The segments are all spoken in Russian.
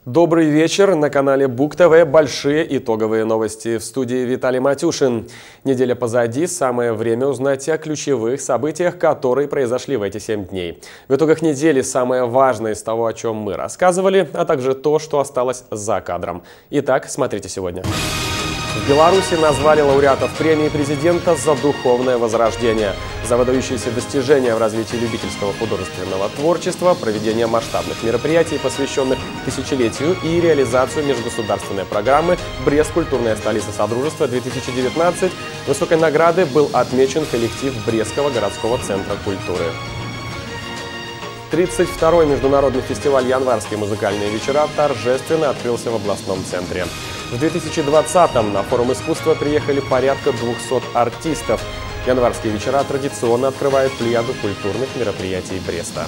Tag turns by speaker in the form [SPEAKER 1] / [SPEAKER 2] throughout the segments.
[SPEAKER 1] Добрый вечер. На канале Бук ТВ большие итоговые новости. В студии Виталий Матюшин. Неделя позади. Самое время узнать о ключевых событиях, которые произошли в эти 7 дней. В итогах недели самое важное из того, о чем мы рассказывали, а также то, что осталось за кадром. Итак, смотрите сегодня. В Беларуси назвали лауреатов премии президента за духовное возрождение, за выдающиеся достижения в развитии любительского художественного творчества, проведение масштабных мероприятий, посвященных тысячелетию, и реализацию межгосударственной программы «Брест. Культурная столица Содружества-2019». Высокой наградой был отмечен коллектив Брестского городского центра культуры. 32-й международный фестиваль «Январские музыкальные вечера» торжественно открылся в областном центре. В 2020-м на форум искусства приехали порядка 200 артистов. Январские вечера традиционно открывают плеяду культурных мероприятий Бреста.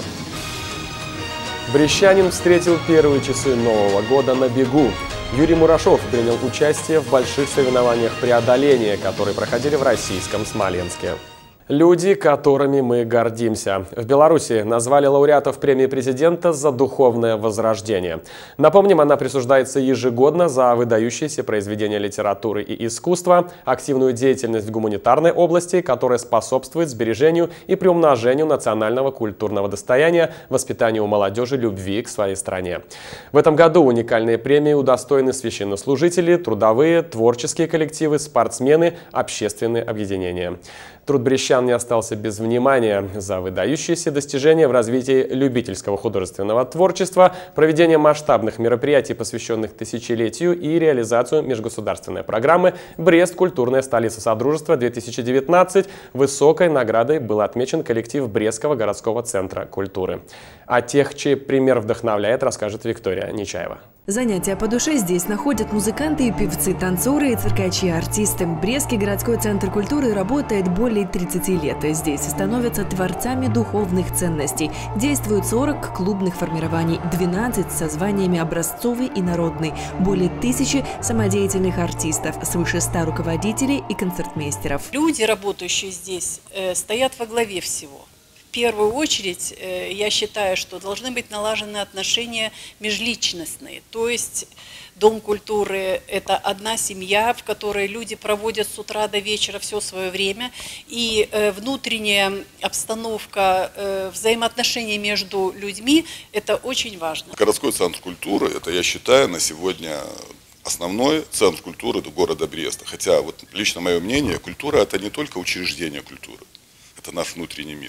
[SPEAKER 1] Брестчанин встретил первые часы Нового года на бегу. Юрий Мурашов принял участие в больших соревнованиях преодоления, которые проходили в российском Смоленске. Люди, которыми мы гордимся. В Беларуси назвали лауреатов премии президента за духовное возрождение. Напомним, она присуждается ежегодно за выдающиеся произведения литературы и искусства, активную деятельность в гуманитарной области, которая способствует сбережению и приумножению национального культурного достояния, воспитанию у молодежи любви к своей стране. В этом году уникальные премии удостоены священнослужители, трудовые, творческие коллективы, спортсмены, общественные объединения. Труд брестчан не остался без внимания. За выдающиеся достижения в развитии любительского художественного творчества, проведение масштабных мероприятий, посвященных тысячелетию, и реализацию межгосударственной программы «Брест. Культурная столица Содружества-2019». Высокой наградой был отмечен коллектив Брестского городского центра культуры. О тех, чей пример вдохновляет, расскажет Виктория Нечаева.
[SPEAKER 2] Занятия по душе здесь находят музыканты и певцы, танцоры и циркачи, артисты. Брестский городской центр культуры работает более 30 лет. Здесь становятся творцами духовных ценностей. Действуют 40 клубных формирований, 12 со званиями образцовый и народный, более 1000 самодеятельных артистов, свыше 100 руководителей и концертмейстеров.
[SPEAKER 3] Люди, работающие здесь, стоят во главе всего. В первую очередь, я считаю, что должны быть налажены отношения межличностные. То есть Дом культуры – это одна семья, в которой люди проводят с утра до вечера все свое время. И внутренняя обстановка, взаимоотношения между людьми – это очень важно.
[SPEAKER 4] Городской центр культуры – это, я считаю, на сегодня основной центр культуры города Бреста. Хотя, вот лично мое мнение, культура – это не только учреждение культуры, это наш внутренний мир.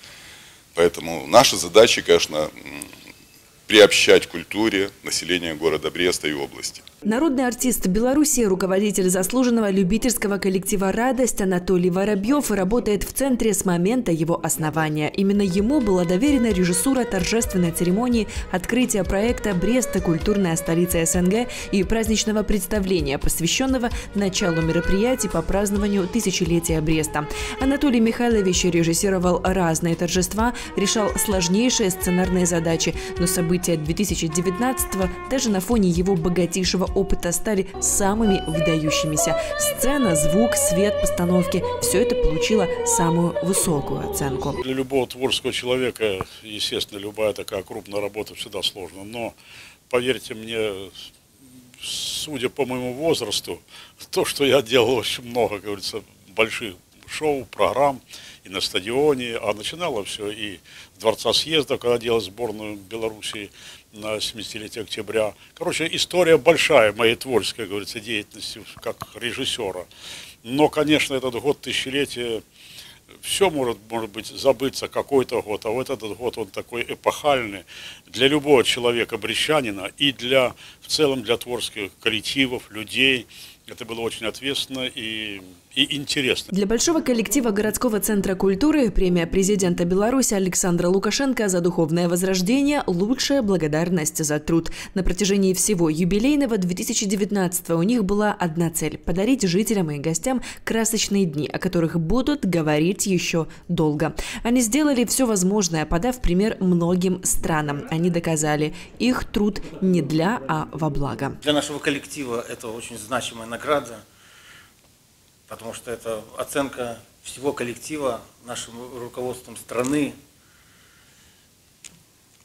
[SPEAKER 4] Поэтому наша задача, конечно, приобщать к культуре население города Бреста и области.
[SPEAKER 2] Народный артист Беларуси, руководитель заслуженного любительского коллектива «Радость» Анатолий Воробьев работает в центре с момента его основания. Именно ему была доверена режиссура торжественной церемонии открытия проекта «Брест. Культурная столица СНГ» и праздничного представления, посвященного началу мероприятий по празднованию тысячелетия Бреста. Анатолий Михайлович режиссировал разные торжества, решал сложнейшие сценарные задачи, но события 2019-го даже на фоне его богатейшего опыта стали самыми выдающимися. Сцена, звук, свет, постановки – все это получило самую высокую оценку.
[SPEAKER 5] Для любого творческого человека, естественно, любая такая крупная работа всегда сложна. Но, поверьте мне, судя по моему возрасту, то, что я делал очень много, как говорится, больших шоу, программ и на стадионе, а начинало все и в Дворца съезда, когда делал сборную Белоруссии на 70-летие октября. Короче, история большая моей творческой, как говорится, деятельности как режиссера. Но, конечно, этот год тысячелетия, все может быть забыться какой-то год, а вот этот год он такой эпохальный для любого человека, брестчанина, и в целом для творческих коллективов, людей. Это было очень ответственно и интересно.
[SPEAKER 2] Для большого коллектива городского центра культуры премия президента Беларуси Александра Лукашенко за духовное возрождение – лучшая благодарность за труд. На протяжении всего юбилейного 2019-го у них была одна цель – подарить жителям и гостям красочные дни, о которых будут говорить еще долго. Они сделали все возможное, подав пример многим странам. Они доказали, их труд не для, а во благо.
[SPEAKER 6] Для нашего коллектива это очень значимая награда, потому что это оценка всего коллектива нашим руководством страны.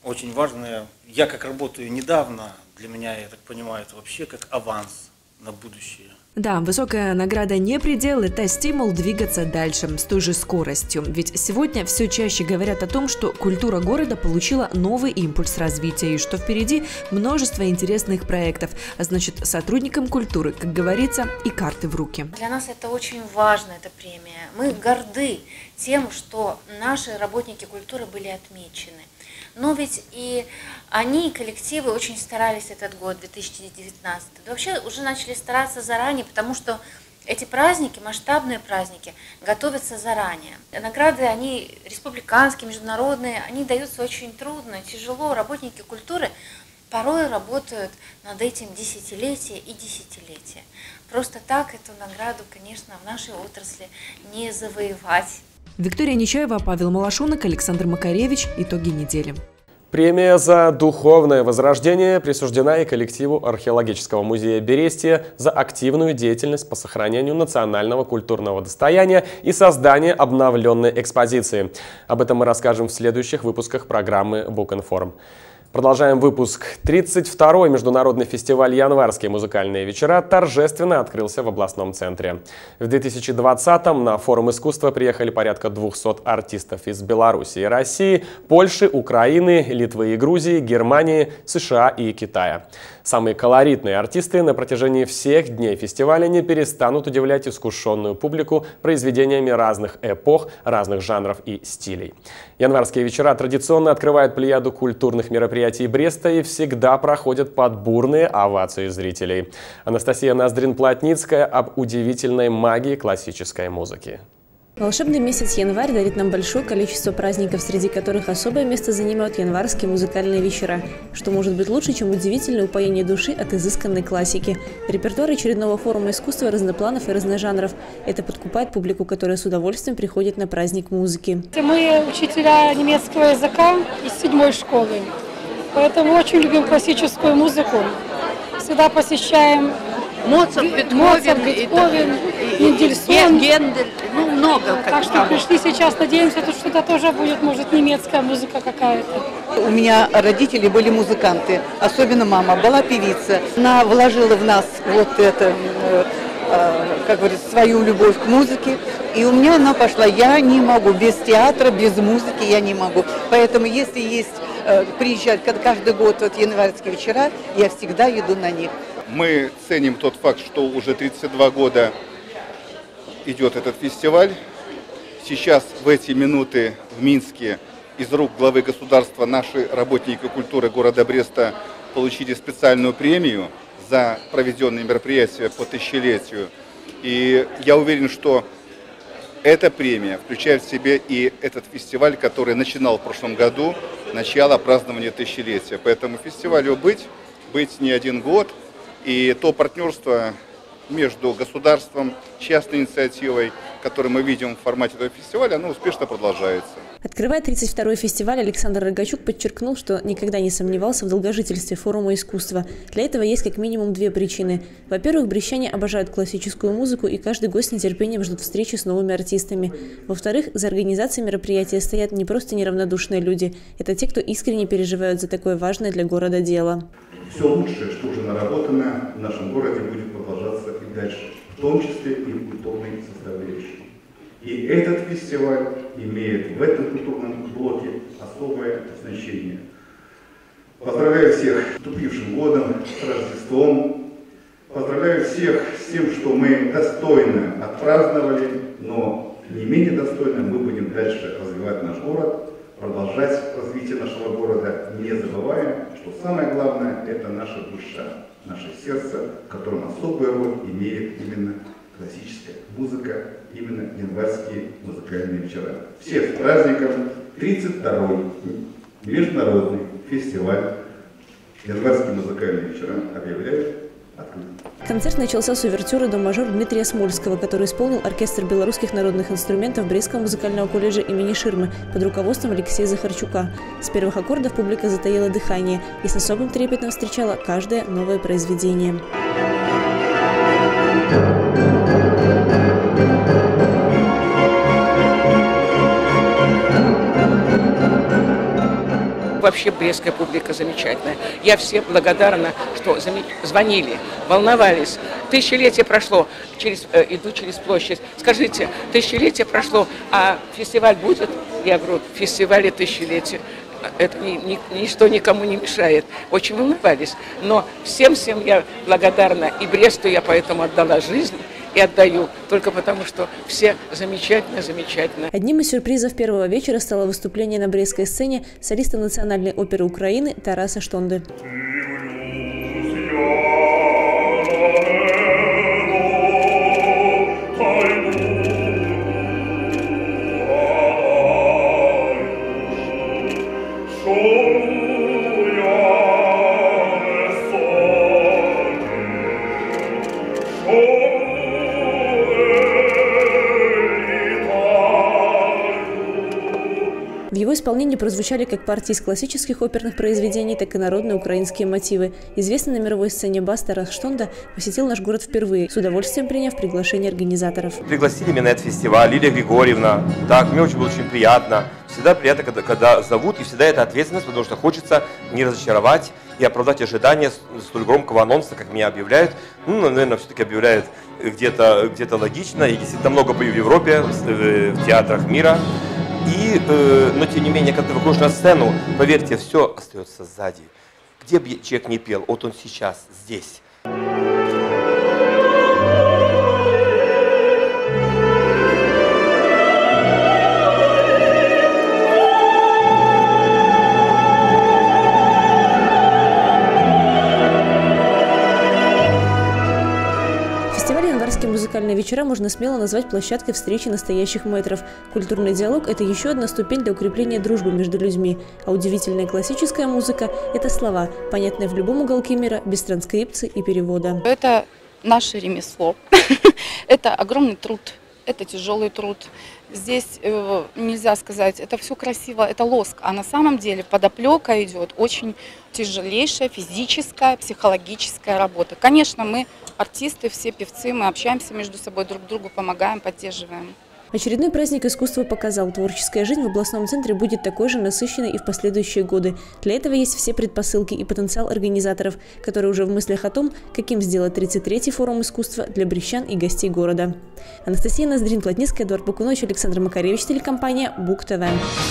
[SPEAKER 6] очень важное. Я как работаю недавно, для меня, я так понимаю, это вообще как аванс на будущее.
[SPEAKER 2] Да, высокая награда не предел – это стимул двигаться дальше с той же скоростью. Ведь сегодня все чаще говорят о том, что культура города получила новый импульс развития и что впереди множество интересных проектов. А значит, сотрудникам культуры, как говорится, и карты в руки.
[SPEAKER 7] Для нас это очень важно, эта премия. Мы горды тем, что наши работники культуры были отмечены. Но ведь и они, коллективы, очень старались этот год, 2019. Вообще уже начали стараться заранее, потому что эти праздники, масштабные праздники, готовятся заранее. Награды, они республиканские, международные, они даются очень трудно, тяжело. Работники культуры порой работают над этим десятилетия и десятилетия. Просто так эту награду, конечно, в нашей отрасли не завоевать.
[SPEAKER 2] Виктория Нечаева, Павел Малашунок, Александр Макаревич. Итоги недели.
[SPEAKER 1] Премия за духовное возрождение присуждена и коллективу археологического музея Берестия за активную деятельность по сохранению национального культурного достояния и создание обновленной экспозиции. Об этом мы расскажем в следующих выпусках программы Букинформ. Продолжаем выпуск. 32-й международный фестиваль «Январские музыкальные вечера» торжественно открылся в областном центре. В 2020-м на форум искусства приехали порядка 200 артистов из Беларуси и России, Польши, Украины, Литвы и Грузии, Германии, США и Китая. Самые колоритные артисты на протяжении всех дней фестиваля не перестанут удивлять искушенную публику произведениями разных эпох, разных жанров и стилей. Январские вечера традиционно открывают плеяду культурных мероприятий Бреста и всегда проходят под бурные овации зрителей. Анастасия Ноздрин-Плотницкая об удивительной магии классической музыки.
[SPEAKER 8] Волшебный месяц январь дарит нам большое количество праздников, среди которых особое место занимают январские музыкальные вечера. Что может быть лучше, чем удивительное упоение души от изысканной классики. Репертуар очередного форума искусства разнопланов и разножанров. Это подкупает публику, которая с удовольствием приходит на праздник музыки.
[SPEAKER 9] Мы учителя немецкого языка из 7-й школы, поэтому очень любим классическую музыку. Всегда посещаем
[SPEAKER 10] Моцарт, Бетховен,
[SPEAKER 9] Мендельсон.
[SPEAKER 10] Гендель, ну много.
[SPEAKER 9] Так что пришли сейчас, надеемся, тут что-то тоже будет, может, немецкая музыка какая-то.
[SPEAKER 10] У меня родители были музыканты, особенно мама была певица. Она вложила в нас вот это, как говорится, свою любовь к музыке. И у меня она пошла. Я не могу без театра, без музыки я не могу. Поэтому если есть приезжать каждый год вот январские вечера, я всегда иду на них.
[SPEAKER 11] Мы ценим тот факт, что уже 32 года идет этот фестиваль. Сейчас в эти минуты в Минске из рук главы государства наши работники культуры города Бреста получили специальную премию за проведенные мероприятия по тысячелетию. И я уверен, что эта премия включает в себе и этот фестиваль, который начинал в прошлом году, начало празднования тысячелетия. Поэтому фестивалю быть не один год. И то партнерство между государством, частной инициативой, которое мы видим в формате этого фестиваля, оно успешно продолжается.
[SPEAKER 8] Открывая 32-й фестиваль, Александр Рогачук подчеркнул, что никогда не сомневался в долгожительстве форума искусства. Для этого есть как минимум две причины. Во-первых, брестяне обожают классическую музыку, и каждый гость с нетерпением ждут встречи с новыми артистами. Во-вторых, за организацией мероприятия стоят не просто неравнодушные люди. Это те, кто искренне переживают за такое важное для города дело.
[SPEAKER 12] Все лучшее, что уже наработано в нашем городе, будет продолжаться и дальше, в том числе и в культурной составляющей. И этот фестиваль имеет в этом культурном блоке особое значение. Поздравляю всех с наступившим годом, с Рождеством. Поздравляю всех с тем, что мы достойно отпраздновали, но не менее достойно мы будем дальше развивать наш город, продолжать развитие нашего города, не забывая, что самое главное – это наша душа, наше сердце, в котором особую роль имеет именно классическая музыка, именно январские музыкальные вечера. Всех с праздником! 32-й международный фестиваль «Январские музыкальные вечера» объявляют открытым.
[SPEAKER 8] Концерт начался с увертюры до мажор Дмитрия Смольского, который исполнил оркестр белорусских народных инструментов Брестского музыкального колледжа имени Ширмы под руководством Алексея Захарчука. С первых аккордов публика затаила дыхание и с особым трепетом встречала каждое новое произведение.
[SPEAKER 13] Вообще брестская публика замечательная. Я всем благодарна, что звонили, волновались. Тысячелетие прошло, иду через площадь. Скажите, тысячелетие прошло, а фестиваль будет? Я говорю, фестиваль тысячелетия. Это ничто никому не мешает. Очень волновались. Но всем я благодарна. И Бресту я поэтому отдала жизнь. И отдаю, только потому, что все замечательно.
[SPEAKER 8] Одним из сюрпризов первого вечера стало выступление на брестской сцене солиста Национальной оперы Украины Тараса Штонды. В его исполнении прозвучали как партии из классических оперных произведений, так и народные украинские мотивы. Известный на мировой сцене бас Тарас Штонда посетил наш город впервые, с удовольствием приняв приглашение организаторов.
[SPEAKER 14] Пригласили меня на этот фестиваль, Лилия Григорьевна. Так, мне было очень приятно. Всегда приятно, когда зовут, и всегда это ответственность, потому что хочется не разочаровать и оправдать ожидания столь громкого анонса, как меня объявляют. Ну, наверное, все-таки объявляют где-то логично. Я действительно много пою в Европе, в театрах мира. Но тем не менее, когда ты выходишь на сцену, поверьте, все остается сзади. Где бы человек не пел, вот он сейчас, здесь.
[SPEAKER 8] Музыкальные вечера можно смело назвать площадкой встречи настоящих мэтров. Культурный диалог – это еще одна ступень для укрепления дружбы между людьми. А удивительная классическая музыка – это слова, понятные в любом уголке мира, без транскрипции и перевода.
[SPEAKER 15] Это наше ремесло, это огромный труд, это тяжелый труд. Здесь нельзя сказать, это все красиво, это лоск, а на самом деле подоплека идет очень тяжелейшая физическая, психологическая работа. Конечно, мы артисты, все певцы, мы общаемся между собой, друг другу помогаем, поддерживаем.
[SPEAKER 8] Очередной праздник искусства показал, творческая жизнь в областном центре будет такой же насыщенной и в последующие годы. Для этого есть все предпосылки и потенциал организаторов, которые уже в мыслях о том, каким сделать 33-й форум искусства для брестчан и гостей города. Анастасия Ноздрин-Плотницкая, Эдуард Бакунович, Александр Макаревич, телекомпания БУК-ТВ.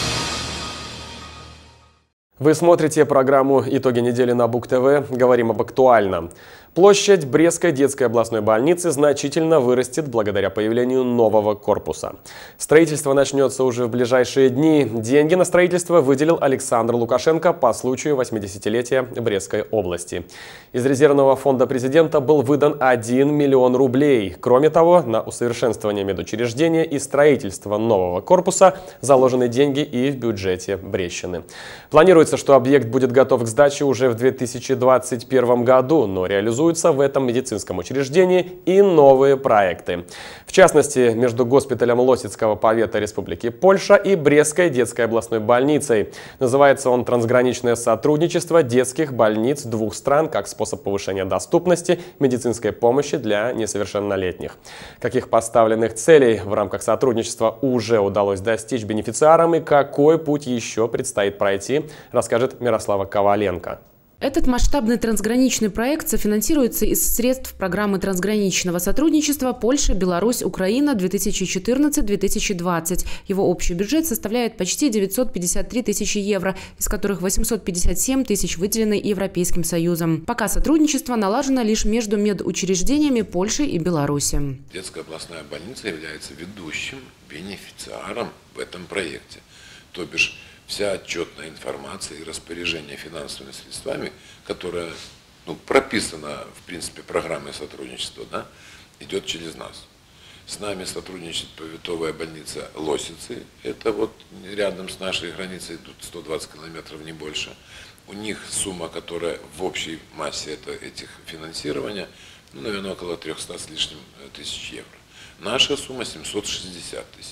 [SPEAKER 1] Вы смотрите программу «Итоги недели» на БУК-ТВ. Говорим об актуальном. Площадь Брестской детской областной больницы значительно вырастет благодаря появлению нового корпуса. Строительство начнется уже в ближайшие дни. Деньги на строительство выделил Александр Лукашенко по случаю 80-летия Брестской области. Из резервного фонда президента был выдан 1 миллион рублей. Кроме того, на усовершенствование медучреждения и строительство нового корпуса заложены деньги и в бюджете Брестщины. Планируется, что объект будет готов к сдаче уже в 2021 году, но реализуется в этом медицинском учреждении и новые проекты. В частности, между госпиталем Лосицкого повета Республики Польша и Брестской детской областной больницей. Называется он «Трансграничное сотрудничество детских больниц двух стран как способ повышения доступности медицинской помощи для несовершеннолетних». Каких поставленных целей в рамках сотрудничества уже удалось достичь бенефициарам и какой путь еще предстоит пройти, расскажет Мирослава Коваленко.
[SPEAKER 16] Этот масштабный трансграничный проект софинансируется из средств программы трансграничного сотрудничества Польша, Беларусь, Украина 2014-2020. Его общий бюджет составляет почти 953 тысячи евро, из которых 857 тысяч выделены Европейским Союзом. Пока сотрудничество налажено лишь между медучреждениями Польши и Беларуси.
[SPEAKER 17] Детская областная больница является ведущим бенефициаром в этом проекте. То бишь, вся отчетная информация и распоряжение финансовыми средствами, которая прописана в принципе программой сотрудничества, да, идет через нас. С нами сотрудничает повитовая больница Лосицы, это вот рядом с нашей границей, тут 120 километров, не больше. У них сумма, которая в общей массе этих финансирования, наверное, около 300 с лишним тысяч евро. Наша сумма 760 тысяч евро.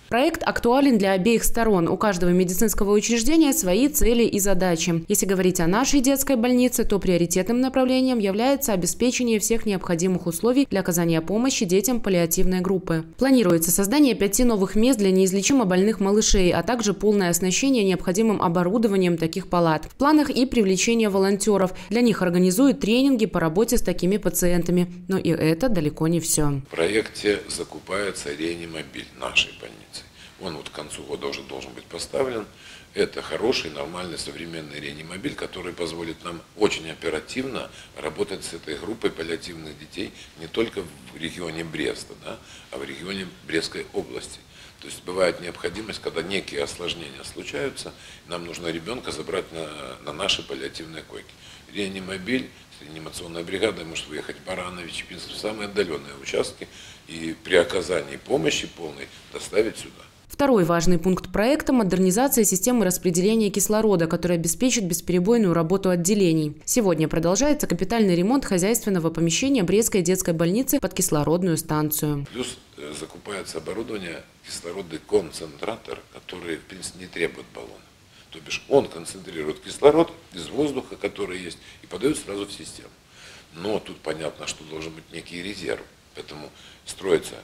[SPEAKER 16] Проект актуален для обеих сторон. У каждого медицинского учреждения свои цели и задачи. Если говорить о нашей детской больнице, то приоритетным направлением является обеспечение всех необходимых условий для оказания помощи детям паллиативной группы. Планируется создание 5 новых мест для неизлечимо больных малышей, а также полное оснащение необходимым оборудованием таких палат. В планах и привлечение волонтеров. Для них организуют тренинги по работе с такими пациентами. Но и это далеко не все.
[SPEAKER 17] В проекте закупается реанимобиль нашей больницы. Он вот к концу года уже должен быть поставлен. Это хороший, нормальный, современный реанимобиль, который позволит нам очень оперативно работать с этой группой паллиативных детей не только в регионе Бреста, да, а в регионе Брестской области. То есть бывает необходимость, когда некие осложнения случаются, нам нужно ребенка забрать на наши паллиативные койки. Реанимобиль, реанимационная бригада может выехать в Бараново, Чепинск, в самые отдаленные участки и при оказании помощи полной доставить сюда.
[SPEAKER 16] Второй важный пункт проекта – модернизация системы распределения кислорода, которая обеспечит бесперебойную работу отделений. Сегодня продолжается капитальный ремонт хозяйственного помещения Брестской детской больницы под кислородную станцию.
[SPEAKER 17] Плюс закупается оборудование, кислородный концентратор, который, в принципе, не требует баллона. То бишь он концентрирует кислород из воздуха, который есть, и подает сразу в систему. Но тут понятно, что должен быть некий резерв, поэтому строится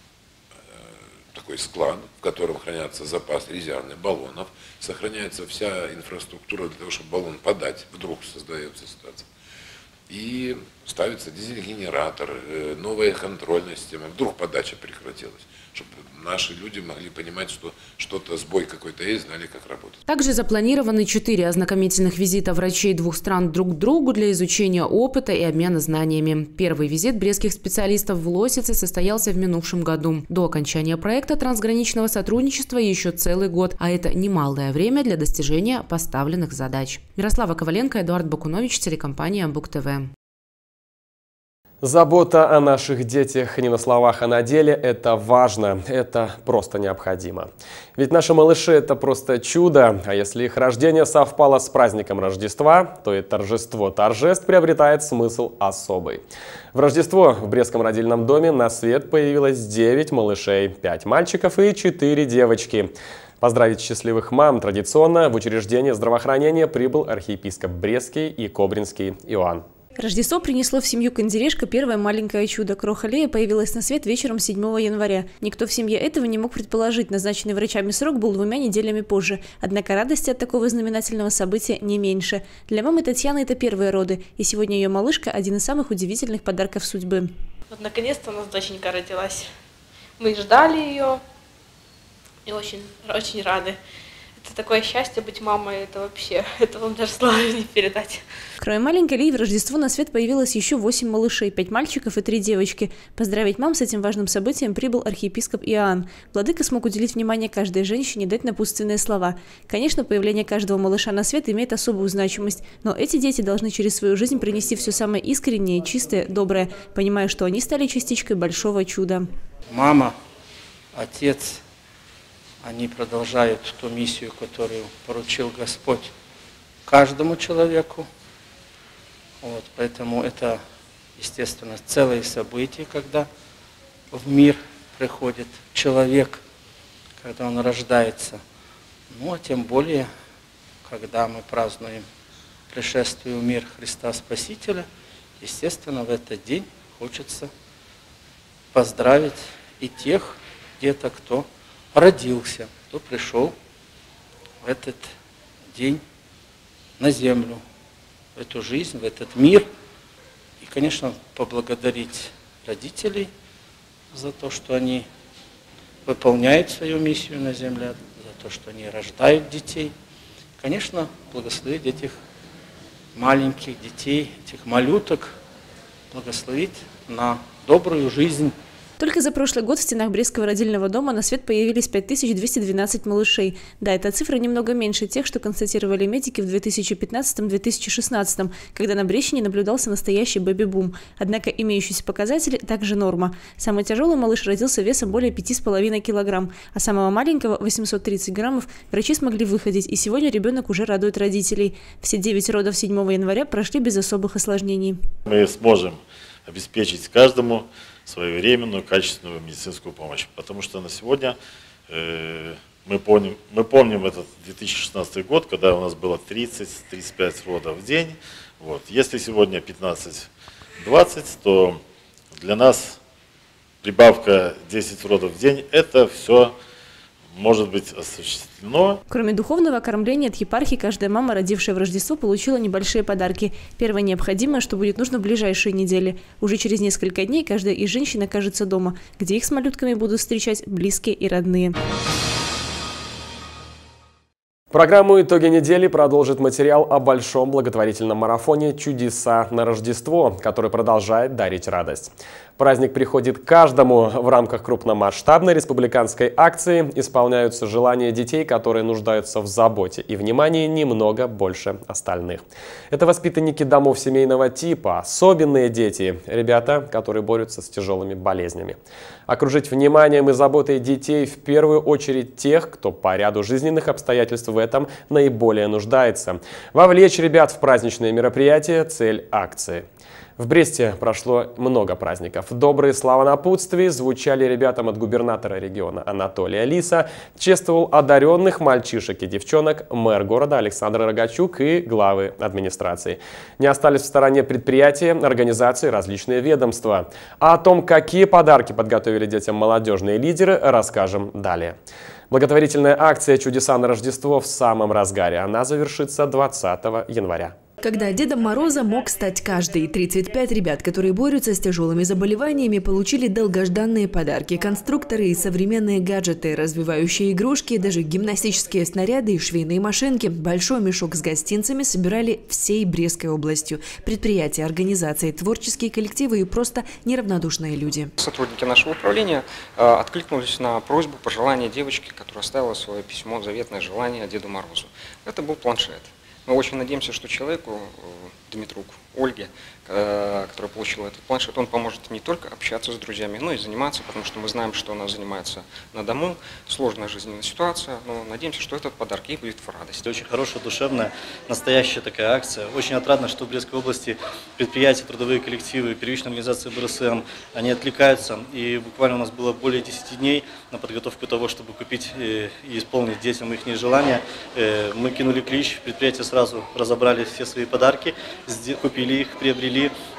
[SPEAKER 17] такой склад, в котором хранятся запас резервных баллонов, сохраняется вся инфраструктура для того, чтобы баллон подать, вдруг создается ситуация. И ставится дизель-генератор, новая контрольная система, вдруг подача прекратилась, чтобы наши люди могли понимать, что что-то, сбой какой-то есть, знали, как работать.
[SPEAKER 16] Также запланированы 4 ознакомительных визита врачей двух стран друг к другу для изучения опыта и обмена знаниями. Первый визит брестских специалистов в Лосице состоялся в минувшем году. До окончания проекта трансграничного сотрудничества еще целый год, а это немалое время для достижения поставленных задач. Мирослава Коваленко, Эдуард Бакунович, телекомпания Бук-ТВ.
[SPEAKER 1] Забота о наших детях не на словах, а на деле – это важно, это просто необходимо. Ведь наши малыши – это просто чудо, а если их рождение совпало с праздником Рождества, то и торжество торжеств приобретает смысл особый. В Рождество в Брестском родильном доме на свет появилось 9 малышей, 5 мальчиков и 4 девочки. Поздравить счастливых мам традиционно в учреждение здравоохранения прибыл архиепископ Брестский и Кобринский Иоанн.
[SPEAKER 8] Рождество принесло в семью Канделешка первое маленькое чудо. Кроха Лея появилась на свет вечером 7 января. Никто в семье этого не мог предположить. Назначенный врачами срок был 2 неделями позже. Однако радости от такого знаменательного события не меньше. Для мамы Татьяны это первые роды. И сегодня ее малышка – один из самых удивительных подарков судьбы.
[SPEAKER 18] Вот наконец-то у нас доченька родилась. Мы ждали ее и очень рады. Это такое счастье быть мамой, это вообще, это вам даже словами не передать.
[SPEAKER 8] Кроме маленькой Лии, в Рождество на свет появилось еще 8 малышей, 5 мальчиков и 3 девочки. Поздравить мам с этим важным событием прибыл архиепископ Иоанн. Владыка смог уделить внимание каждой женщине, дать напутственные слова. Конечно, появление каждого малыша на свет имеет особую значимость, но эти дети должны через свою жизнь принести все самое искреннее, чистое, доброе, понимая, что они стали частичкой большого чуда.
[SPEAKER 6] Мама, отец, они продолжают ту миссию, которую поручил Господь каждому человеку. Вот, поэтому это, естественно, целое событие, когда в мир приходит человек, когда он рождается. Ну, а тем более, когда мы празднуем пришествие в мир Христа Спасителя, естественно, в этот день хочется поздравить и тех где-то, кто родился, кто пришел в этот день на землю, в эту жизнь, в этот мир. И, конечно, поблагодарить родителей за то, что они выполняют свою миссию на земле, за то, что они рождают детей. Конечно, благословить этих маленьких детей, этих малюток, благословить на добрую жизнь.
[SPEAKER 8] Только за прошлый год в стенах Брестского родильного дома на свет появились 5212 малышей. Да, эта цифра немного меньше тех, что констатировали медики в 2015-2016, когда на Брестщине наблюдался настоящий бэби-бум. Однако имеющиеся показатели также норма. Самый тяжелый малыш родился весом более 5,5 килограмм, а самого маленького, 830 граммов, врачи смогли выходить, и сегодня ребенок уже радует родителей. Все 9 родов 7 января прошли без особых осложнений.
[SPEAKER 19] Мы сможем обеспечить каждому своевременную, качественную медицинскую помощь. Потому что на сегодня Мы помним этот 2016 год, когда у нас было 30-35 родов в день. Вот. Если сегодня 15-20, то для нас прибавка 10 родов в день – это все может быть осуществлено.
[SPEAKER 8] Кроме духовного кормления от епархии, каждая мама, родившая в Рождество, получила небольшие подарки. Первое необходимое, что будет нужно в ближайшие недели. Уже через несколько дней каждая из женщин окажется дома, где их с малютками будут встречать близкие и родные.
[SPEAKER 1] Программу «Итоги недели» продолжит материал о большом благотворительном марафоне «Чудеса на Рождество», который продолжает дарить радость. Праздник приходит к каждому. В рамках крупномасштабной республиканской акции исполняются желания детей, которые нуждаются в заботе и внимании немного больше остальных. Это воспитанники домов семейного типа, особенные дети, ребята, которые борются с тяжелыми болезнями. Окружить вниманием и заботой детей в первую очередь тех, кто по ряду жизненных обстоятельств в этом наиболее нуждается. Вовлечь ребят в праздничные мероприятия – цель акции. В Бресте прошло много праздников. Добрые слова напутствий звучали ребятам от губернатора региона Анатолия Лиса, чествовал одаренных мальчишек и девчонок мэр города Александр Рогачук и главы администрации. Не остались в стороне предприятия, организации, различные ведомства. А о том, какие подарки подготовили детям молодежные лидеры, расскажем далее. Благотворительная акция «Чудеса на Рождество» в самом разгаре. Она завершится 20 января.
[SPEAKER 2] Когда Дедом Мороза мог стать каждый, 35 ребят, которые борются с тяжелыми заболеваниями, получили долгожданные подарки, конструкторы и современные гаджеты, развивающие игрушки, даже гимнастические снаряды и швейные машинки. Большой мешок с гостинцами собирали всей Брестской областью. Предприятия, организации, творческие коллективы и просто неравнодушные люди.
[SPEAKER 20] Сотрудники нашего управления откликнулись на просьбу, пожелание девочки, которая оставила свое письмо, заветное желание Деду Морозу. Это был планшет. Мы очень надеемся, что человеку, Дмитруку, Ольге, которая получила этот планшет, он поможет не только общаться с друзьями, но и заниматься, потому что мы знаем, что она занимается на дому, сложная жизненная ситуация, но надеемся, что этот подарок ей будет в радость.
[SPEAKER 21] Очень хорошая, душевная, настоящая такая акция. Очень отрадно, что в Брестской области предприятия, трудовые коллективы, первичные организации БРСМ, они откликаются. И буквально у нас было более 10 дней на подготовку того, чтобы купить и исполнить детям их желания. Мы кинули клич, предприятия сразу разобрали все свои подарки, купили их, приобрели.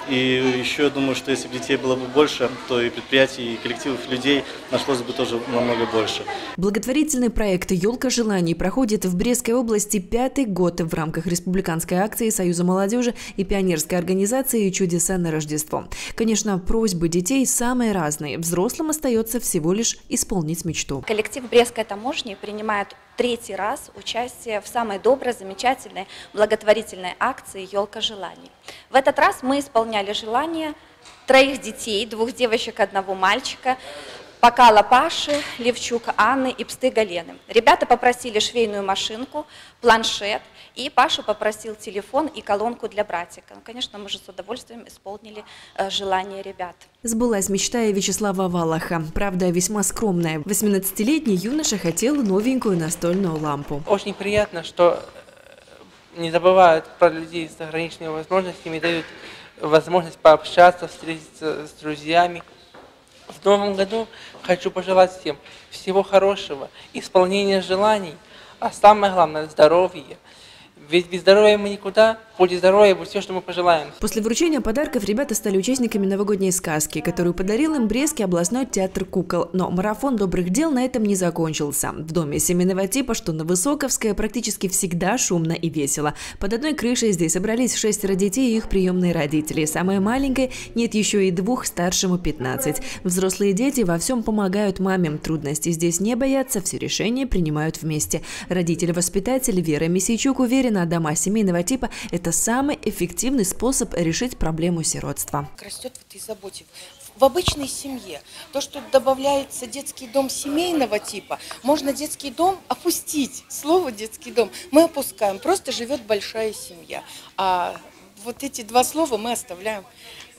[SPEAKER 21] И еще я думаю, что если бы детей было бы больше, то и предприятий, и коллективов людей нашлось бы тоже намного больше.
[SPEAKER 2] Благотворительный проект «Елка желаний» проходит в Брестской области 5-й год в рамках республиканской акции Союза молодежи и пионерской организации «Чудеса на Рождество». Конечно, просьбы детей самые разные. Взрослым остается всего лишь исполнить мечту.
[SPEAKER 22] Коллектив Брестской таможни принимает 3-й раз участие в самой доброй, замечательной благотворительной акции «Елка желаний». В этот раз мы исполняли желания 3 детей, 2 девочек, 1 мальчика, Покала Паши, Левчук Анны и Пстыга Лены. Ребята попросили швейную машинку, планшет, и Паша попросил телефон и колонку для братика. Конечно, мы же с удовольствием исполнили желание ребят.
[SPEAKER 2] Сбылась мечта и Вячеслава Валаха. Правда, весьма скромная. 18-летний юноша хотел новенькую настольную лампу.
[SPEAKER 23] Очень приятно, что не забывают про людей с ограниченными возможностями, дают возможность пообщаться, встретиться с друзьями. В новом году хочу пожелать всем всего хорошего, исполнения желаний, а самое главное – здоровья. Ведь без здоровья мы никуда, будет здоровье, будет все, что мы пожелаем.
[SPEAKER 2] После вручения подарков ребята стали участниками новогодней сказки, которую подарил им Брестский областной театр кукол. Но марафон добрых дел на этом не закончился. В доме семейного типа, что на Высоковской, практически всегда шумно и весело. Под одной крышей здесь собрались 6 детей и их приемные родители. Самая маленькая нет еще и 2, старшему 15. Взрослые дети во всем помогают маме. Трудностей здесь не боятся, все решения принимают вместе. Родитель-воспитатель Вера Месейчук уверена, дома семейного типа – это самый эффективный способ решить проблему сиротства.
[SPEAKER 24] Растет в этой заботе. В обычной семье то, что добавляется детский дом семейного типа, можно детский дом опустить. Слово детский дом мы опускаем, просто живет большая семья. А вот эти 2 слова мы оставляем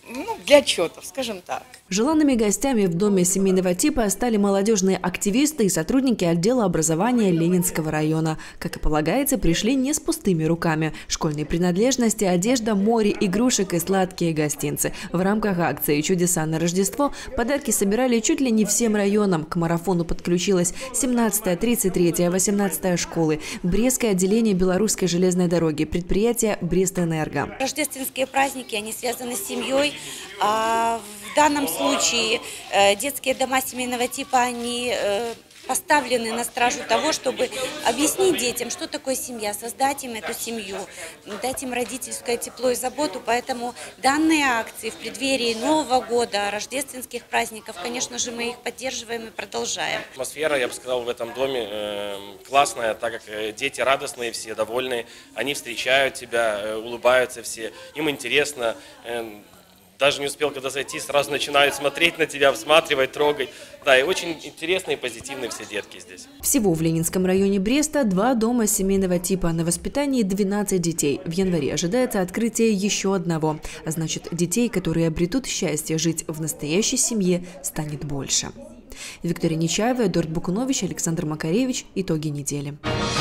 [SPEAKER 24] для отчетов, скажем так.
[SPEAKER 2] Желанными гостями в доме семейного типа стали молодежные активисты и сотрудники отдела образования Ленинского района. Как и полагается, пришли не с пустыми руками. Школьные принадлежности, одежда, море, игрушек и сладкие гостинцы. В рамках акции «Чудеса на Рождество» подарки собирали чуть ли не всем районам. К марафону подключилась 17-я, 33-я, 18-я школы, Брестское отделение Белорусской железной дороги, предприятие «Брестэнерго».
[SPEAKER 3] Рождественские праздники, они связаны с семьей. В данном случае детские дома семейного типа, они поставлены на стражу того, чтобы объяснить детям, что такое семья, создать им эту семью, дать им родительское тепло и заботу. Поэтому данные акции в преддверии Нового года, рождественских праздников, конечно же, мы их поддерживаем и продолжаем.
[SPEAKER 4] Атмосфера, я бы сказал, в этом доме классная, так как дети радостные, все довольные, они встречают тебя, улыбаются все, им интересно. Даже не успел когда зайти, сразу начинают смотреть на тебя, всматривать, трогать. Да, и очень интересные и позитивные все детки здесь.
[SPEAKER 2] Всего в Ленинском районе Бреста 2 дома семейного типа. На воспитании 12 детей. В январе ожидается открытие еще одного. А значит, детей, которые обретут счастье жить в настоящей семье, станет больше. Виктория Нечаева, Эдуард Букунович, Александр Макаревич. Итоги недели.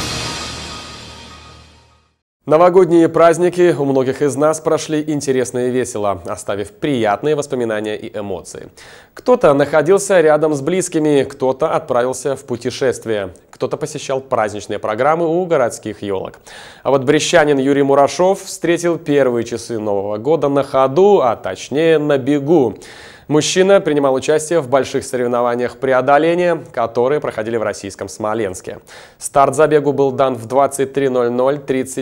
[SPEAKER 1] Новогодние праздники у многих из нас прошли интересно и весело, оставив приятные воспоминания и эмоции. Кто-то находился рядом с близкими, кто-то отправился в путешествие, кто-то посещал праздничные программы у городских елок. А вот брестчанин Юрий Мурашов встретил первые часы Нового года на ходу, а точнее на бегу. Мужчина принимал участие в больших соревнованиях преодоления, которые проходили в российском Смоленске. Старт забегу был дан в 23:00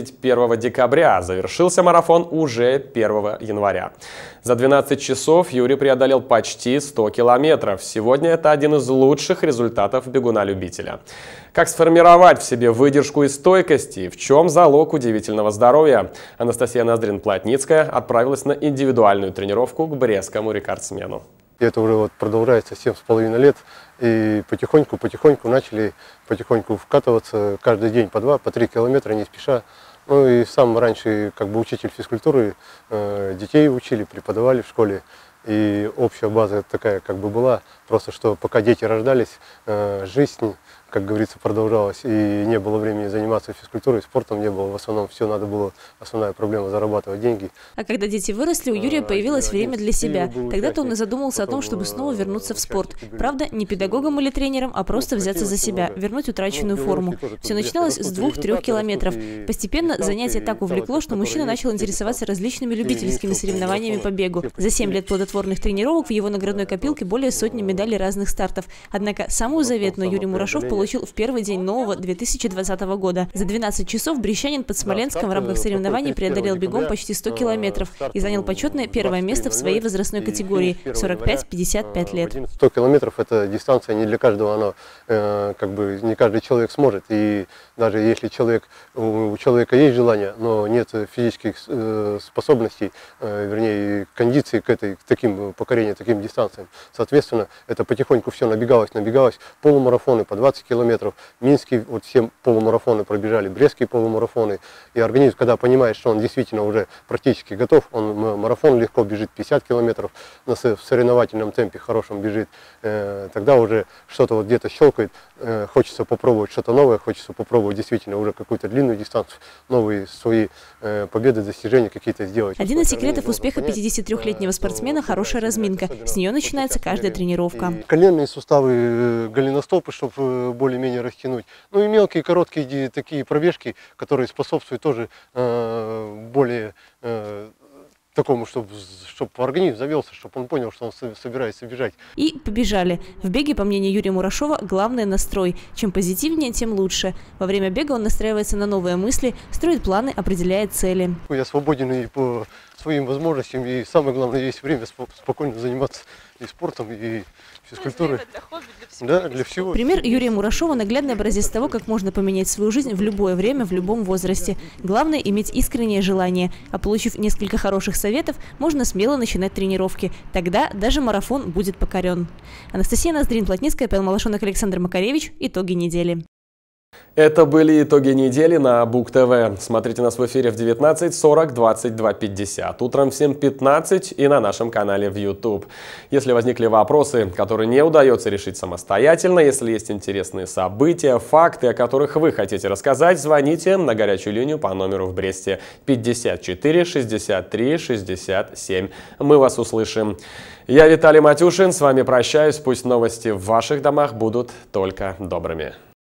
[SPEAKER 1] 31 декабря, а завершился марафон уже 1 января. За 12 часов Юрий преодолел почти 100 километров. Сегодня это один из лучших результатов бегуна-любителя. Как сформировать в себе выдержку и стойкость, и в чем залог удивительного здоровья? Анастасия Ноздрин-Плотницкая отправилась на индивидуальную тренировку к брестскому рекордсмену.
[SPEAKER 5] Это уже вот продолжается 7,5 лет, и потихоньку начали вкатываться каждый день по 2-3 километра не спеша. Ну и сам раньше как бы учитель физкультуры, детей учили, преподавали в школе. И общая база такая как бы была, просто что пока дети рождались, жизнь, как говорится, продолжалась, и не было времени заниматься физкультурой, спортом не было, в основном все надо было, основная проблема — зарабатывать деньги.
[SPEAKER 8] А когда дети выросли, у Юрия появилось время для себя. Тогда-то он и задумался о том, чтобы снова вернуться в спорт. Правда, не педагогом или тренером, а просто взяться за себя, вернуть утраченную форму. Все начиналось с 2-3 километров. Постепенно занятие так увлекло, что мужчина начал интересоваться различными любительскими соревнованиями по бегу. За 7 лет плодотворных тренировок в его наградной копилке более сотни медалей разных стартов. Однако самую заветную Юрий Мурашов получил в первый день нового 2020 года. За 12 часов брестчанин под Смоленском в рамках соревнований преодолел бегом почти 100 километров и занял почетное первое место в своей возрастной категории – 45-55 лет.
[SPEAKER 5] 100 километров – это дистанция не для каждого, она как бы не каждый человек сможет. И даже если у человека есть желание, но нет физических способностей, вернее кондиции к таким покорению, таким дистанциям, соответственно, это потихоньку все набегалось, полумарафоны по 20 километров, Минские вот все полумарафоны пробежали, Брестские полумарафоны. И организм, когда понимает, что он действительно уже практически готов, он марафон легко бежит 50 километров, в соревновательном темпе хорошем бежит, тогда уже что-то вот где-то щелкает, хочется попробовать что-то новое, хочется попробовать действительно уже какую-то длинную дистанцию, новые свои победы, достижения какие-то сделать.
[SPEAKER 8] Один из секретов успеха 53-летнего спортсмена – хорошая разминка. С нее начинается каждая тренировка.
[SPEAKER 5] Коленные суставы, голеностопы, чтобы более-менее растянуть. Ну и мелкие, короткие такие пробежки, которые способствуют тоже более такому, чтобы организм завелся, чтобы он понял, что он собирается бежать.
[SPEAKER 8] И побежали. В беге, по мнению Юрия Мурашова, главный настрой. Чем позитивнее, тем лучше. Во время бега он настраивается на новые мысли, строит планы, определяет цели. Я
[SPEAKER 5] свободен и по своим возможностям, и самое главное, есть время спокойно заниматься и спортом, и физкультурой. Да, для всего.
[SPEAKER 8] Пример Юрия Мурашова – наглядный образец того, как можно поменять свою жизнь в любое время, в любом возрасте. Главное – иметь искреннее желание. А получив несколько хороших советов, можно смело начинать тренировки. Тогда даже марафон будет покорен. Анастасия Ноздрин-Плотницкая, Павел Малашонок, Александр Макаревич. Итоги недели.
[SPEAKER 1] Это были итоги недели на Бук ТВ. Смотрите нас в эфире в 19:40, 22:50, утром в 7:15 и на нашем канале в YouTube. Если возникли вопросы, которые не удается решить самостоятельно, если есть интересные события, факты, о которых вы хотите рассказать, звоните на горячую линию по номеру в Бресте 54 63 67. Мы вас услышим. Я Виталий Матюшин, с вами прощаюсь. Пусть новости в ваших домах будут только добрыми.